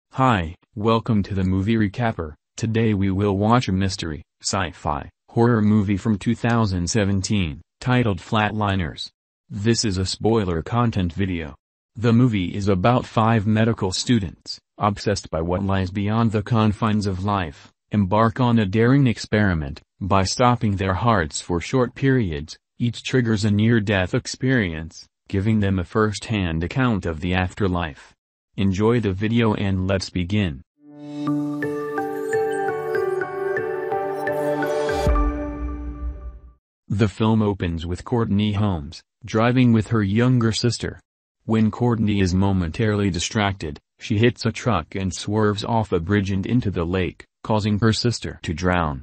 Hi, welcome to the Movie Recapper. Today we will watch a mystery, sci-fi, horror movie from 2017, titled Flatliners. This is a spoiler content video. The movie is about 5 medical students, obsessed by what lies beyond the confines of life, embark on a daring experiment. By stopping their hearts for short periods, each triggers a near-death experience, giving them a first-hand account of the afterlife. Enjoy the video and let's begin. The film opens with Courtney Holmes, driving with her younger sister. When Courtney is momentarily distracted, she hits a truck and swerves off a bridge and into the lake, causing her sister to drown.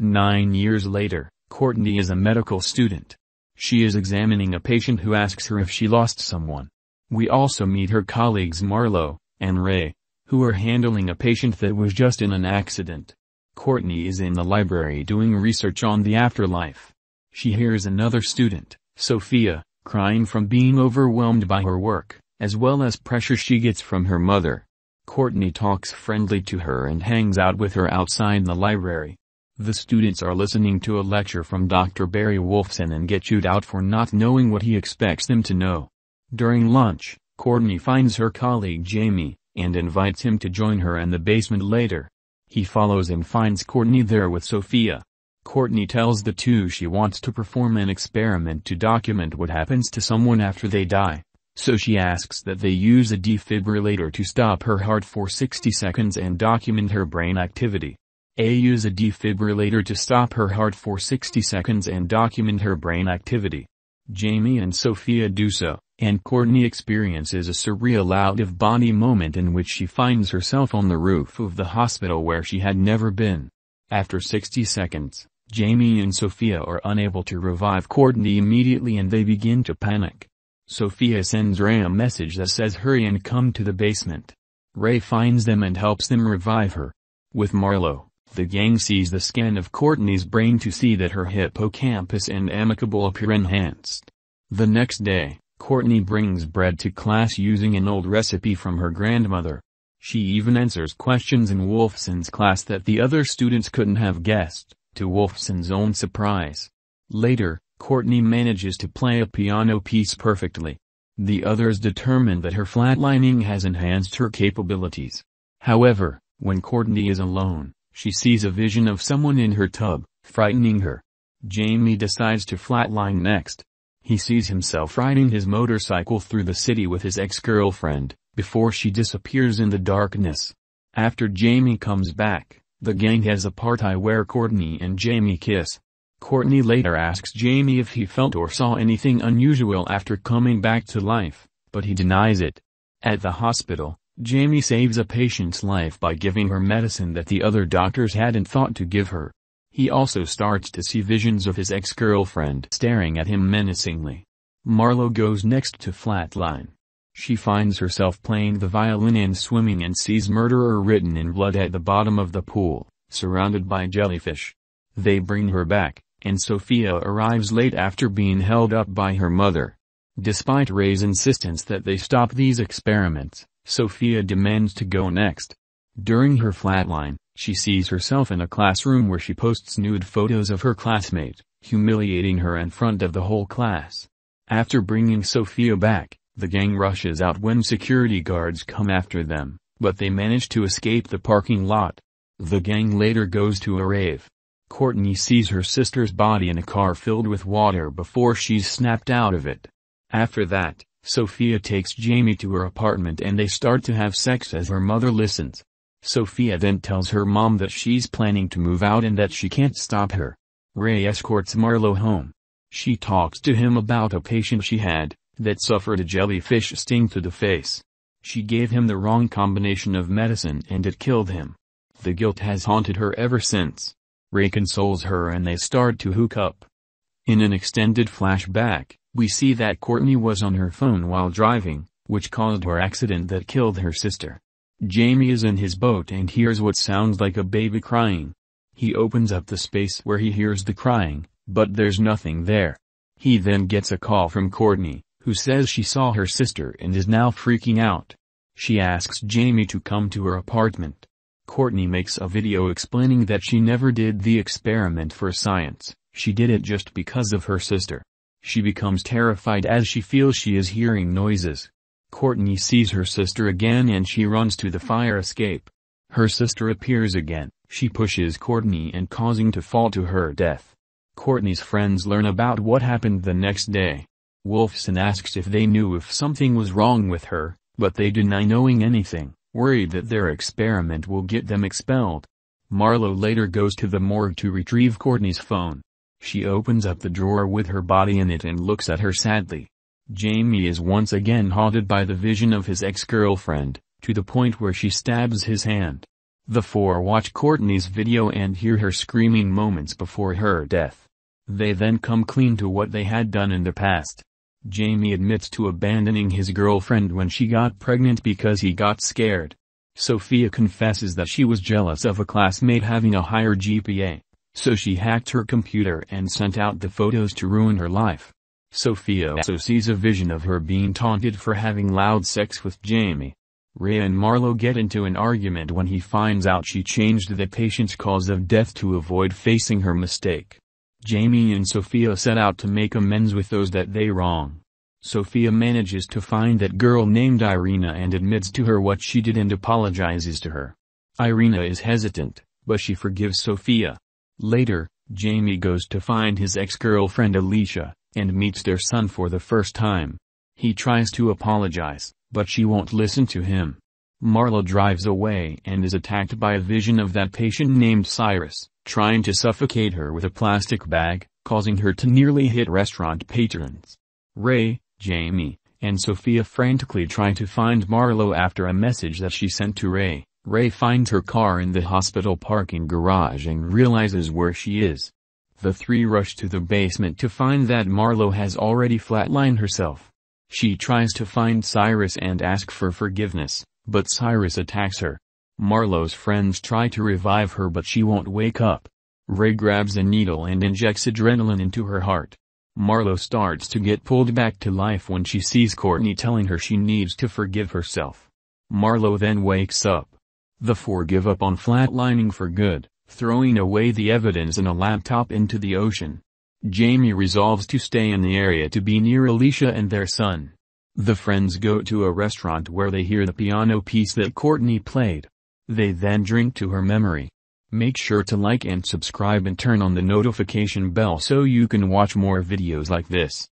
9 years later, Courtney is a medical student. She is examining a patient who asks her if she lost someone. We also meet her colleagues Marlo and Ray, who are handling a patient that was just in an accident. Courtney is in the library doing research on the afterlife. She hears another student, Sophia, crying from being overwhelmed by her work, as well as pressure she gets from her mother. Courtney talks friendly to her and hangs out with her outside the library. The students are listening to a lecture from Dr. Barry Wolfson and get chewed out for not knowing what he expects them to know. During lunch, Courtney finds her colleague Jamie, and invites him to join her in the basement later. He follows and finds Courtney there with Sophia. Courtney tells the two she wants to perform an experiment to document what happens to someone after they die, so she asks that they use a defibrillator to stop her heart for 60 seconds and document her brain activity. Use a defibrillator to stop her heart for 60 seconds and document her brain activity. Jamie and Sophia do so, and Courtney experiences a surreal out-of-body moment in which she finds herself on the roof of the hospital where she had never been. After 60 seconds, Jamie and Sophia are unable to revive Courtney immediately and they begin to panic. Sophia sends Ray a message that says hurry and come to the basement. Ray finds them and helps them revive her. With Marlo, the gang sees the scan of Courtney's brain to see that her hippocampus and amicable appear enhanced. The next day, Courtney brings bread to class using an old recipe from her grandmother. She even answers questions in Wolfson's class that the other students couldn't have guessed, to Wolfson's own surprise. Later, Courtney manages to play a piano piece perfectly. The others determine that her flatlining has enhanced her capabilities. However, when Courtney is alone, she sees a vision of someone in her tub, frightening her. Jamie decides to flatline next. He sees himself riding his motorcycle through the city with his ex-girlfriend, before she disappears in the darkness. After Jamie comes back, the gang has a party where Courtney and Jamie kiss. Courtney later asks Jamie if he felt or saw anything unusual after coming back to life, but he denies it. At the hospital, Jamie saves a patient's life by giving her medicine that the other doctors hadn't thought to give her. He also starts to see visions of his ex-girlfriend staring at him menacingly. Marlo goes next to flatline. She finds herself playing the violin and swimming and sees murderer written in blood at the bottom of the pool, surrounded by jellyfish. They bring her back, and Sophia arrives late after being held up by her mother. Despite Ray's insistence that they stop these experiments, Sophia demands to go next. During her flatline, she sees herself in a classroom where she posts nude photos of her classmate, humiliating her in front of the whole class. After bringing Sophia back, the gang rushes out when security guards come after them, but they manage to escape the parking lot. The gang later goes to a rave. Courtney sees her sister's body in a car filled with water before she's snapped out of it. After that, Sophia takes Jamie to her apartment and they start to have sex as her mother listens. Sophia then tells her mom that she's planning to move out and that she can't stop her. Ray escorts Marlo home. She talks to him about a patient she had, that suffered a jellyfish sting to the face. She gave him the wrong combination of medicine and it killed him. The guilt has haunted her ever since. Ray consoles her and they start to hook up. In an extended flashback, we see that Courtney was on her phone while driving, which caused her accident that killed her sister. Jamie is in his boat and hears what sounds like a baby crying. He opens up the space where he hears the crying, but there's nothing there. He then gets a call from Courtney, who says she saw her sister and is now freaking out. She asks Jamie to come to her apartment. Courtney makes a video explaining that she never did the experiment for science, she did it just because of her sister. She becomes terrified as she feels she is hearing noises. Courtney sees her sister again and she runs to the fire escape. Her sister appears again, she pushes Courtney and causing to fall to her death. Courtney's friends learn about what happened the next day. Wolfson asks if they knew if something was wrong with her, but they deny knowing anything, worried that their experiment will get them expelled. Marlo later goes to the morgue to retrieve Courtney's phone. She opens up the drawer with her body in it and looks at her sadly. Jamie is once again haunted by the vision of his ex-girlfriend, to the point where she stabs his hand. The four watch Courtney's video and hear her screaming moments before her death. They then come clean to what they had done in the past. Jamie admits to abandoning his girlfriend when she got pregnant because he got scared. Sophia confesses that she was jealous of a classmate having a higher GPA, so she hacked her computer and sent out the photos to ruin her life. Sophia also sees a vision of her being taunted for having loud sex with Jamie. Ray and Marlo get into an argument when he finds out she changed the patient's cause of death to avoid facing her mistake. Jamie and Sophia set out to make amends with those that they wrong. Sophia manages to find that girl named Irina and admits to her what she did and apologizes to her. Irina is hesitant, but she forgives Sophia. Later, Jamie goes to find his ex-girlfriend Alicia, and meets their son for the first time. He tries to apologize, but she won't listen to him. Marlo drives away and is attacked by a vision of that patient named Cyrus, trying to suffocate her with a plastic bag, causing her to nearly hit restaurant patrons. Ray, Jamie, and Sophia frantically try to find Marlo after a message that she sent to Ray. Ray finds her car in the hospital parking garage and realizes where she is. The three rush to the basement to find that Marlo has already flatlined herself. She tries to find Cyrus and ask for forgiveness, but Cyrus attacks her. Marlo's friends try to revive her but she won't wake up. Ray grabs a needle and injects adrenaline into her heart. Marlo starts to get pulled back to life when she sees Courtney telling her she needs to forgive herself. Marlo then wakes up. The four give up on flatlining for good, throwing away the evidence and a laptop into the ocean. Jamie resolves to stay in the area to be near Alicia and their son. The friends go to a restaurant where they hear the piano piece that Courtney played. They then drink to her memory. Make sure to like and subscribe and turn on the notification bell so you can watch more videos like this.